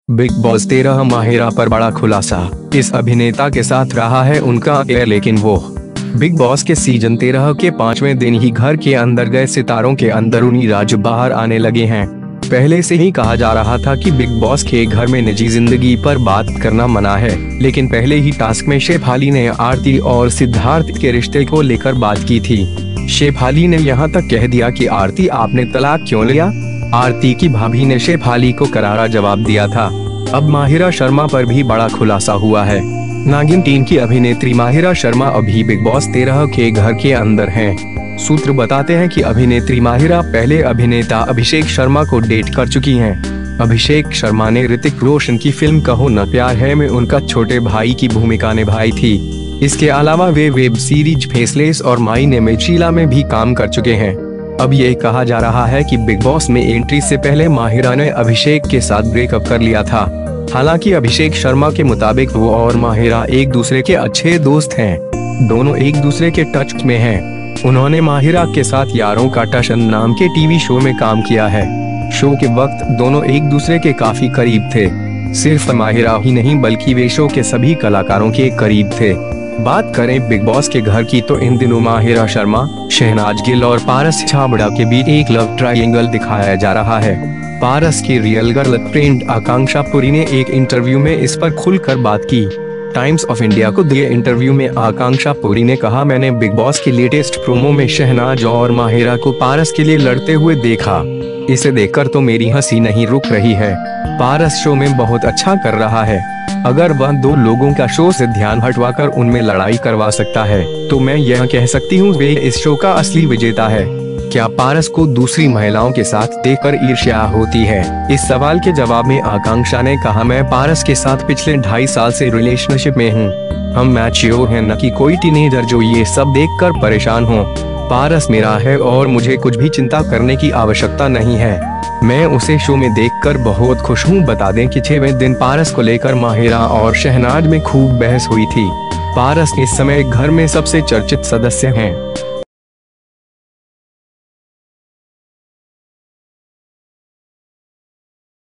Big boss 13 Mahira पर बड़ा खुलासा। इस अभिनेता के साथ रहा है उनका अफेयर, लेकिन वो बिग बॉस के सीजन 13 के 5वें दिन ही घर के अंदर गए सितारों के अंदरूनी राज बाहर आने लगे हैं। पहले से ही कहा जा रहा था कि बिग बॉस के घर में निजी जिंदगी पर बात करना मना है, लेकिन पहले ही टास्क में शेफाली ने आरती और सिद्धार्थ के रिश्ते को लेकर बात की थी। शेफाली ने यहाँ तक कह दिया कि आरती, आपने तलाक क्यों लिया। आरती की भाभी ने शेफाली को करारा जवाब दिया था। अब माहिरा शर्मा पर भी बड़ा खुलासा हुआ है। नागिन टीम की अभिनेत्री माहिरा शर्मा अभी बिग बॉस 13 के घर के अंदर हैं। सूत्र बताते हैं कि अभिनेत्री माहिरा पहले अभिनेता अभिषेक शर्मा को डेट कर चुकी हैं। अभिषेक शर्मा ने ऋतिक रोशन की फिल्म कहो न प्यार है में उनका छोटे भाई की भूमिका निभाई थी। इसके अलावा वे वेब सीरीज फेसलेस और माई नेम इज शीला में भी काम कर चुके हैं। अब ये कहा जा रहा है कि बिग बॉस में एंट्री से पहले माहिरा ने अभिषेक के साथ ब्रेकअप कर लिया था। हालांकि अभिषेक शर्मा के मुताबिक वो और माहिरा एक दूसरे के अच्छे दोस्त हैं। दोनों एक दूसरे के टच में हैं। उन्होंने माहिरा के साथ यारों का टशन नाम के टीवी शो में काम किया है। शो के वक्त दोनों एक दूसरे के काफी करीब थे। सिर्फ माहिरा ही नहीं बल्कि वे शो के सभी कलाकारों के करीब थे। बात करें बिग बॉस के घर की तो इन दिनों माहिरा शर्मा, शहनाज गिल और पारस छाबड़ा के बीच एक लव ट्रायंगल दिखाया जा रहा है। पारस की real girlfriend Akanksha Puri ने एक इंटरव्यू में इस पर खुलकर बात की। टाइम्स ऑफ इंडिया को दिए इंटरव्यू में आकांक्षा पुरी ने कहा, मैंने बिग बॉस की लेटेस्ट प्रोमो में शहनाज और माहिरा को पारस के लिए लड़ते हुए देखा। इसे देखकर तो मेरी हंसी नहीं रुक रही है। पारस शो में बहुत अच्छा कर रहा है। अगर वह दो लोगों का शो से ध्यान हटवाकर उनमें लड़ाई करवा सकता है तो मैं यह कह सकती हूँ वे इस शो का असली विजेता है। क्या पारस को दूसरी महिलाओं के साथ देखकर ईर्ष्या होती है? इस सवाल के जवाब में आकांक्षा ने कहा, मैं पारस के साथ पिछले 2.5 साल से रिलेशनशिप में हूँ। हम मैच्योर हैं, न कि कोई टीनेजर जो ये सब देखकर परेशान हो। पारस मेरा है और मुझे कुछ भी चिंता करने की आवश्यकता नहीं है। मैं उसे शो में देखकर बहुत खुश हूँ। बता दें कि 6वें दिन पारस को लेकर माहिरा और शहनाज में खूब बहस हुई थी। पारस इस समय घर में सबसे चर्चित सदस्य हैं।